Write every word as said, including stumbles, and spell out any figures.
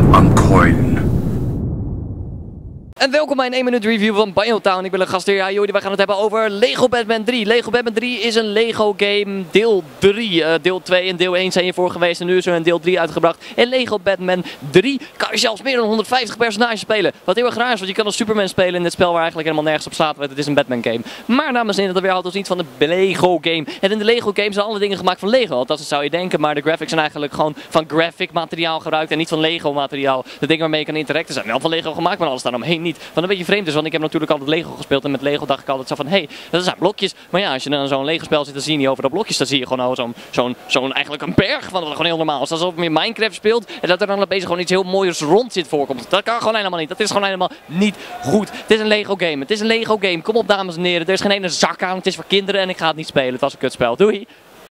Uncoin. En welkom bij een één minuut review van BioTown. Ik ben een gastheer. Ja, jullie, wij gaan het hebben over Lego Batman drie. Lego Batman drie is een Lego game deel drie. Uh, deel twee en deel één zijn hiervoor geweest en nu is er een deel drie uitgebracht. En Lego Batman drie kan je zelfs meer dan honderdvijftig personages spelen. Wat heel erg raar is, want je kan als Superman spelen in dit spel waar eigenlijk helemaal nergens op slaat. Want het is een Batman game. Maar dames en heren, dat weerhoudt ons niet van de Lego game. En in de Lego game zijn alle dingen gemaakt van Lego. Dat zou je denken, maar de graphics zijn eigenlijk gewoon van graphic materiaal gebruikt en niet van Lego materiaal. De dingen waarmee je kan interacten zijn wel van Lego gemaakt, maar alles daaromheen niet. Wat een beetje vreemd is, want ik heb natuurlijk altijd Lego gespeeld en met Lego dacht ik altijd zo van, hé, hey, dat zijn blokjes. Maar ja, als je dan zo'n Lego spel zit, dan zie je niet over dat blokjes. Dan zie je gewoon zo'n zo'n zo'n eigenlijk een berg van wat gewoon heel normaal is. Alsof je in Minecraft speelt en dat er dan opeens gewoon iets heel moois rond zit voorkomt. Dat kan gewoon helemaal niet. Dat is gewoon helemaal niet goed. Het is een Lego game. Het is een Lego game. Kom op, dames en heren. Er is geen ene zak aan. Het is voor kinderen en ik ga het niet spelen. Het was een kutspel. Doei!